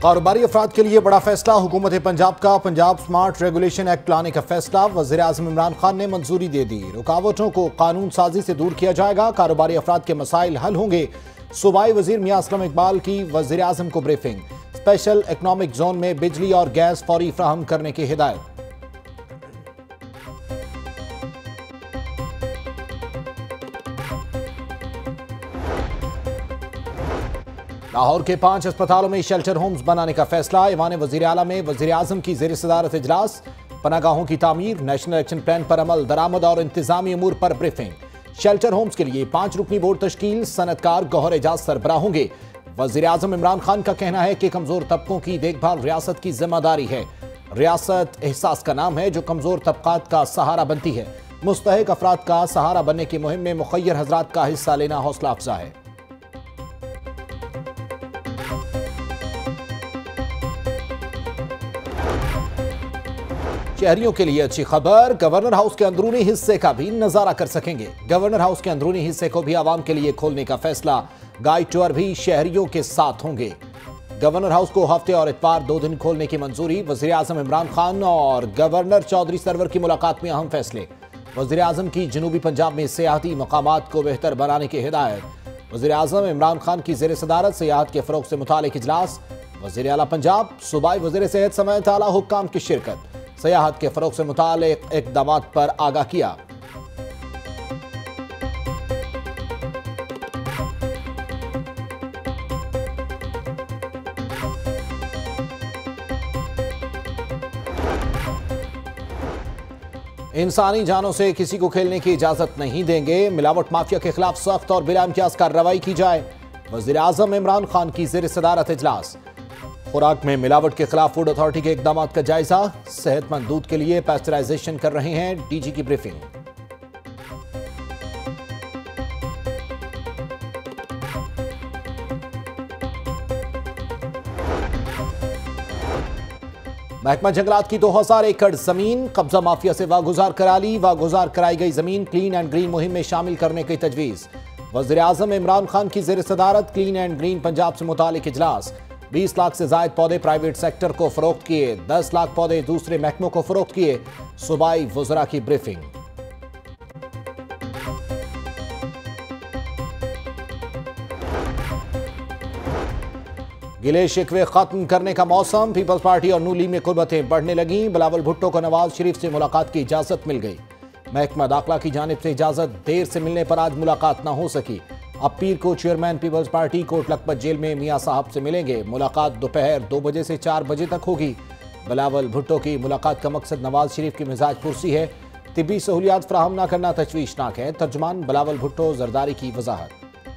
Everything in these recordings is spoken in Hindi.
कारोबारी अफराद के लिए बड़ा फैसला। हुकूमत पंजाब का पंजाब स्मार्ट रेगुलेशन एक्ट लाने का फैसला। वज़ीर आज़म इमरान खान ने मंजूरी दे दी। रुकावटों को कानून साजी से दूर किया जाएगा। कारोबारी अफराद के मसाइल हल होंगे। सूबाई वजीर मियां असलम इकबाल की वज़ीर आज़म को ब्रीफिंग। स्पेशल इकनॉमिक जोन में बिजली और गैस फौरी फ्राहम करने की हिदायत। लाहौर के 5 अस्पतालों में शेल्टर होम्स बनाने का फैसला। ईवान वज़ीर आला में वज़ीर आज़म की ज़ेर सदारत इजलास। पनागाहों की तामीर, नेशनल एक्शन प्लान पर अमल दरामद और इंतजामी अमूर पर ब्रीफिंग। शेल्टर होम्स के लिए 5 रुकनी बोर्ड तश्कील। सनतकार गौहर एजाज सरबराह होंगे। वज़ीर आज़म इमरान खान का कहना है कि कमजोर तबकों की देखभाल रियासत की जिम्मेदारी है। रियासत एहसास का नाम है जो कमजोर तबकात का सहारा बनती है। मुस्तहिक अफराद का सहारा बनने की मुहिम में मुखय्यर हजरात का हिस्सा लेना हौसला अफजा है। शहरियों के लिए अच्छी खबर, गवर्नर हाउस के अंदरूनी हिस्से का भी नजारा कर सकेंगे। गवर्नर हाउस के अंदरूनी हिस्से को भी आवाम के लिए खोलने का फैसला। गाइड टूर भी शहरियों के साथ होंगे। गवर्नर हाउस को हफ्ते और इतवार 2 दिन खोलने की मंजूरी। वज़ीर आज़म इमरान खान और गवर्नर चौधरी सरवर की मुलाकात में अहम फैसले। वज़ीर आज़म की जनूबी पंजाब में सियाहती मकामात को बेहतर बनाने की हिदायत। वज़ीर आज़म इमरान खान की ज़ेर सदारत सियाहत के फ़रोग़ से मुतालिक इजलास। वज़ीर आला पंजाब, सूबाई वज़ीर सेहत समेत आला हुक्काम की शिरकत। सियाहत के फ़रोग़ से मुतालिक इक़दामात पर आगाह किया। इंसानी जानों से किसी को खेलने की इजाजत नहीं देंगे। मिलावट माफिया के खिलाफ सख्त और बिला इम्तियाज कार्रवाई की जाए। वज़ीर आज़म इमरान खान की ज़ेर सदारत इजलास। खुराक में मिलावट के खिलाफ फूड अथॉरिटी के इक़दाम का जायजा। सेहतमंद दूध के लिए पैस्चराइजेशन कर रहे हैं। डीजी की ब्रीफिंग। महकमा जंगलात की 2000 एकड़ जमीन कब्जा माफिया से वागुजार करा ली। वागुजार कराई गई जमीन क्लीन एंड ग्रीन मुहिम में शामिल करने की तजवीज़। वज़ीर आज़म इमरान खान की ज़ेर सदारत क्लीन एंड ग्रीन पंजाब से मुतालिक इजलास। 20 लाख से जायद पौधे प्राइवेट सेक्टर को फरोख्त किए। 10 लाख पौधे दूसरे महकमों को फरोख्त किए। सूबाई वज़रा की ब्रीफिंग। गिले शिकवे खत्म करने का मौसम। पीपल्स पार्टी और नूली में कुर्बतें बढ़ने लगीं। बिलावल भुट्टो को नवाज शरीफ से मुलाकात की इजाजत मिल गई। महकमा दाखिला की जानिब से इजाजत देर से मिलने पर आज मुलाकात न हो सकी। अब पीर को चेयरमैन पीपल्स पार्टी कोट लखपत जेल में मियां साहब से मिलेंगे। मुलाकात दोपहर 2 बजे से 4 बजे तक होगी। बिलावल भुट्टो की मुलाकात का मकसद नवाज शरीफ की मिजाज पुरसी है। तिब्बी सहूलियात फराहम न करना तशवीशनाक है। तर्जुमान बिलावल भुट्टो जरदारी की वजाहत।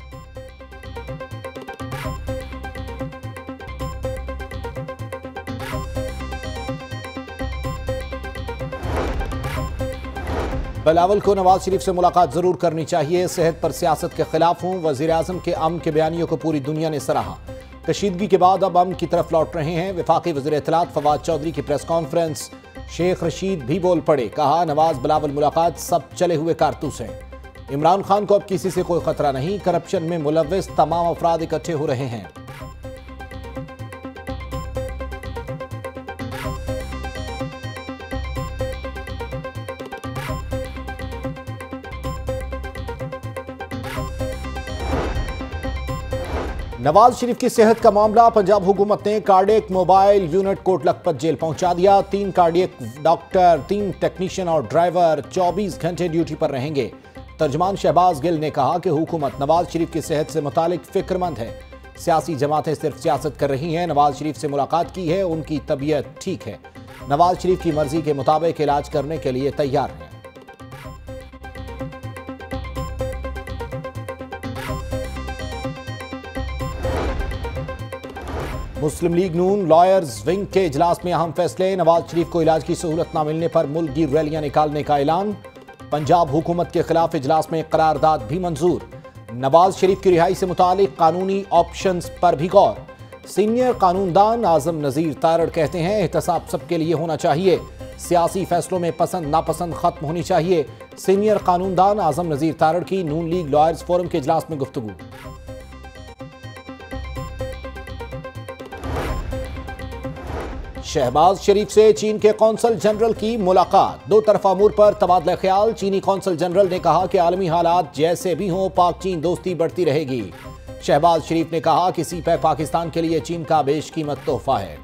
बिलावल को नवाज शरीफ से मुलाकात जरूर करनी चाहिए। सेहत पर सियासत के खिलाफ हूं। वज़ीर आज़म के अमन के बयानियों को पूरी दुनिया ने सराहा। कशीदगी के बाद अब अमन की तरफ लौट रहे हैं। वफाकी वज़ीर इत्तलात फवाद चौधरी की प्रेस कॉन्फ्रेंस। शेख रशीद भी बोल पड़े। कहा नवाज बिलावल मुलाकात सब चले हुए कारतूस हैं। इमरान खान को अब किसी से कोई खतरा नहीं। करप्शन में मुलव्विस तमाम अफराद इकट्ठे हो रहे हैं। नवाज शरीफ की सेहत का मामला। पंजाब हुकूमत ने cardiac mobile unit Kot Lakhpat jail पहुंचा दिया। 3 कार्डियक डॉक्टर, 3 टेक्नीशियन और ड्राइवर 24 घंटे ड्यूटी पर रहेंगे। तर्जमान शहबाज गिल ने कहा कि हुकूमत नवाज शरीफ की सेहत से मुतालिक फिक्रमंद है। सियासी जमातें सिर्फ सियासत कर रही हैं। नवाज शरीफ से मुलाकात की है, उनकी तबीयत ठीक है। नवाज शरीफ की मर्जी के मुताबिक इलाज करने के लिए तैयार हैं। मुस्लिम लीग नून लॉयर्स विंग के इजलास में अहम फैसले। नवाज शरीफ को इलाज की सहूलत न मिलने पर मुल्क की रैलियां निकालने का ऐलान। पंजाब हुकूमत के खिलाफ इजलास में करारदाद भी मंजूर। नवाज शरीफ की रिहाई से मुतालिक कानूनी ऑप्शंस पर भी गौर। सीनियर कानूनदान आजम नजीर तारड़ कहते हैं एहतसाब सबके लिए होना चाहिए। सियासी फैसलों में पसंद नापसंद खत्म होनी चाहिए। सीनियर कानूनदान आजम नजीर तारड़ की नून लीग लॉयर्स फोरम के इजलास में गुफ्तगू। शहबाज शरीफ से चीन के कौंसल जनरल की मुलाकात। दो तरफा अमूर पर तबादला ख्याल। चीनी कौंसल जनरल ने कहा कि आलमी हालात जैसे भी हों, पाक चीन दोस्ती बढ़ती रहेगी। शहबाज शरीफ ने कहा कि सीपैक पाकिस्तान के लिए चीन का बेशकीमत तोहफा है।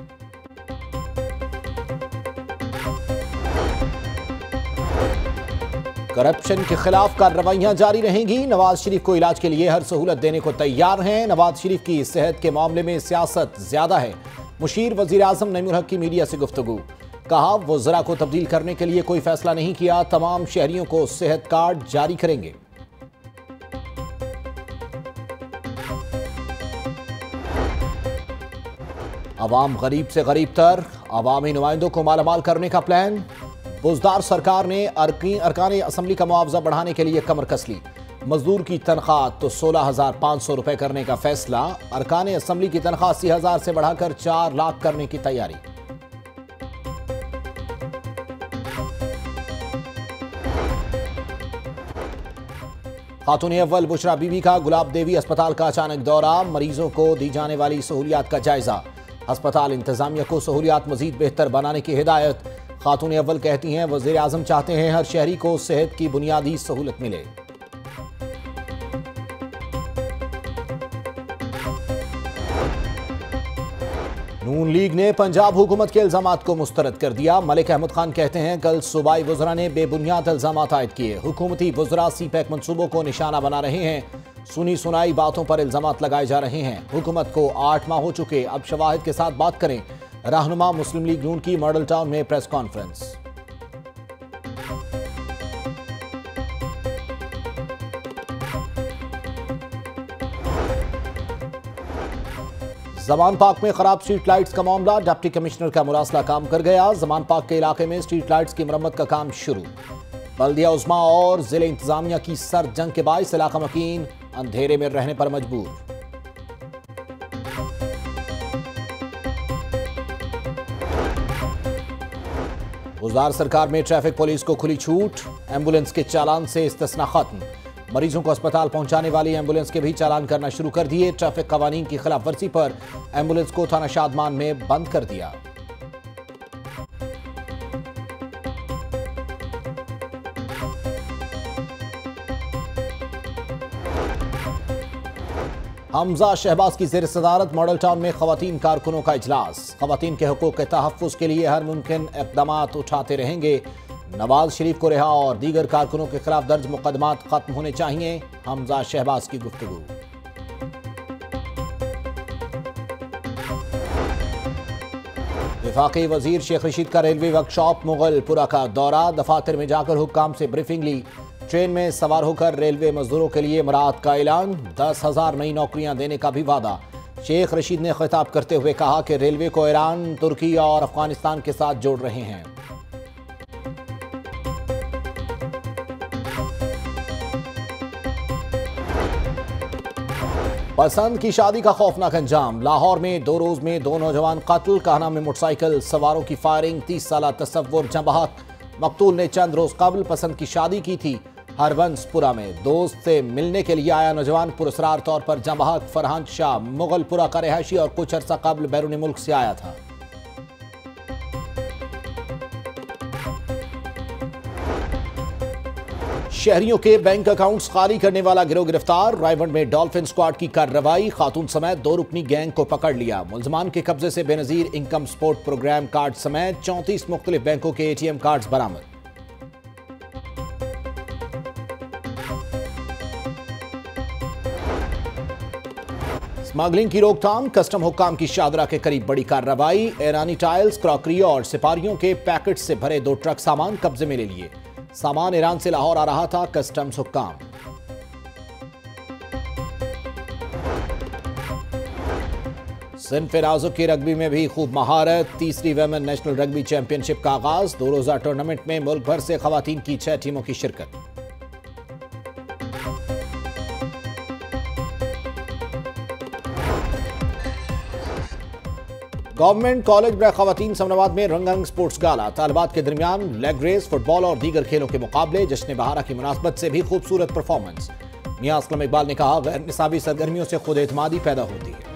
करप्शन के खिलाफ कार्रवाइयां जारी रहेंगी। नवाज शरीफ को इलाज के लिए हर सहूलत देने को तैयार हैं। नवाज शरीफ की सेहत के मामले में सियासत ज्यादा है। मुशीर वजीर आजम नईमुल हक की मीडिया से गुफ्तगू। कहा, वज़रा को तब्दील करने के लिए कोई फैसला नहीं किया, तमाम शहरियों को सेहत कार्ड जारी करेंगे। अवाम गरीब से गरीब तर, अवामी नुमाइंदों को मालामाल करने का प्लान। बुजदार सरकार ने अरकान असम्बली का मुआवजा बढ़ाने के लिए कमर कस ली। मजदूर की तनख्वाह तो 16,500 रुपए करने का फैसला। अरकान असम्बली की तनख्वाह 80,000 से बढ़ाकर 4 लाख करने की तैयारी। खातून अव्वल बुशरा बीबी का गुलाब देवी अस्पताल का अचानक दौरा। मरीजों को दी जाने वाली सहूलियात का जायजा। अस्पताल इंतजामिया को सहूलियात मजीद बेहतर बनाने की हिदायत। खातून अव्वल कहती हैं, वजीर आजम चाहते हैं हर शहरी को सेहत की बुनियादी सहूलत मिले। नून लीग ने पंजाब हुकूमत के इल्जामात को मुस्तरद कर दिया। मलिक अहमद खान कहते हैं, कल सूबाई वज़रा ने बेबुनियाद इल्जामात आयद किए। हुकूमती वज़रा सीपैक मंसूबों को निशाना बना रहे हैं। सुनी सुनाई बातों पर इल्जामात लगाए जा रहे हैं। हुकूमत को 8 माह हो चुके, अब शवाहिद के साथ बात करें। रहनुमा मुस्लिम लीग नून की मॉडल टाउन में प्रेस कॉन्फ्रेंस। जमान पार्क में खराब स्ट्रीट लाइट्स का मामला। डिप्टी कमिश्नर का मुरासला काम कर गया। जमान पार्क के इलाके में स्ट्रीट लाइट्स की मरम्मत का काम शुरू। बल्दिया उस्मा और जिले इंतजामिया की सर्द जंग के बायस इलाका मकीन अंधेरे में रहने पर मजबूर। गुजरात सरकार में ट्रैफिक पुलिस को खुली छूट। एम्बुलेंस के चालान से इस्तिस्ना खत्म। मरीजों को अस्पताल पहुंचाने वाली एम्बुलेंस के भी चालान करना शुरू कर दिए। ट्रैफिक कवानीन की खिलाफ वर्जी पर एम्बुलेंस को थाना शादमान में बंद कर दिया। हमजा शहबाज की ज़ेर सदारत मॉडल टाउन में खवातीन कारकुनों का इजलास। खवातीन के हुकूक के तहफ़्फ़ुज़ के लिए हर मुमकिन इक़दामात उठाते रहेंगे। नवाज शरीफ को रिहा और दीगर कारकुनों के खिलाफ दर्ज मुकदमात खत्म होने चाहिए। हमजा शहबाज की गुफ्तगू। वफाकी वजीर शेख रशीद का रेलवे वर्कशॉप मुगलपुरा का दौरा। दफातर में जाकर हुक्काम से ब्रीफिंग ली। ट्रेन में सवार होकर रेलवे मजदूरों के लिए मराहत का ऐलान। 10,000 नई नौकरियां देने का भी वादा। शेख रशीद ने खिताब करते हुए कहा कि रेलवे को ईरान, तुर्की और अफगानिस्तान के साथ जोड़ रहे हैं। पसंद की शादी का खौफनाक अंजाम। लाहौर में 2 रोज में 2 नौजवान कत्ल। कहना में मोटरसाइकिल सवारों की फायरिंग। 30 साल तसव्वुर जंबहक। मकतूल ने चंद रोज कबल पसंद की शादी की थी। हरबंसपुरा में दोस्त से मिलने के लिए आया नौजवान पुरस्कार तौर पर जंबहक फरहान शाह मुगलपुरा का रहायशी और कुछ अरसा कबल बैरून मुल्क से आया था। शहरियों के बैंक अकाउंट्स खाली करने वाला गिरोह गिरफ्तार। रायवंड में डॉल्फिन स्क्वाड की कार्रवाई। खातून समेत 2 रुकनी गैंग को पकड़ लिया। मुलजमान के कब्जे से Benazir income support programme card समेत 34 मुख्तलिफ बैंकों के ATM कार्ड्स बरामद। स्मगलिंग की रोकथाम। कस्टम हुक्काम की शाहदरा के करीब बड़ी कार्रवाई। ईरानी टाइल्स, क्रॉकरी और सिपारियों के पैकेट से भरे 2 ट्रक सामान कब्जे में ले लिए। सामान ईरान से लाहौर आ रहा था। कस्टम्स हुक्काम। सिंध नाजुक की रग्बी में भी खूब महारत। 3री वेमेन नेशनल रग्बी चैंपियनशिप का आगाज। 2 रोजा टूर्नामेंट में मुल्क भर से खवातीन की 6 टीमों की शिरकत। गवर्नमेंट कॉलेज ब्रैक खवातीन समनाबाद में रंगारंग स्पोर्ट्स गाला। तालिबात के दरमियान लेग रेस, फुटबॉल और दीगर खेलों के मुकाबले। जश्न बहारा की मुनासबत से भी खूबसूरत परफॉर्मेंस। मियां असलम इकबाल ने कहा, गैर निसाबी सरगर्मियों से खुद एतमादी पैदा होती है।